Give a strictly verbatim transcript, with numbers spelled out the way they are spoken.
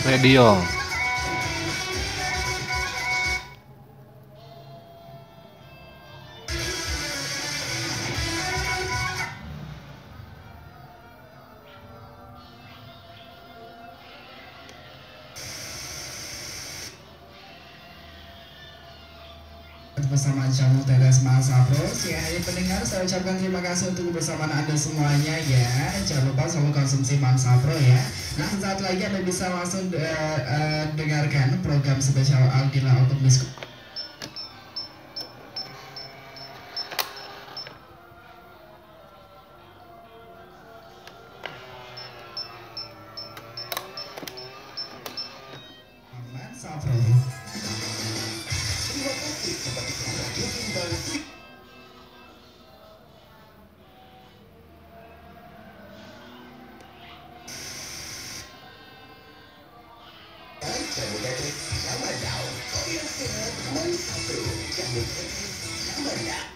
radio. Bersama Jamu Teles Mas Afros ya, ya pendengar, saya ucapkan terima kasih untuk kebersamaan Anda semuanya ya. Jangan lupa selalu konsumsi Mansapro ya. Nah, saat lagi Anda bisa langsung uh, uh, dengarkan program spesial Aldila untuk Biskuit. Mansapro. Jamu tetes sama daun. Kau yang sehat, manis satu. Jamu tetes sama daun.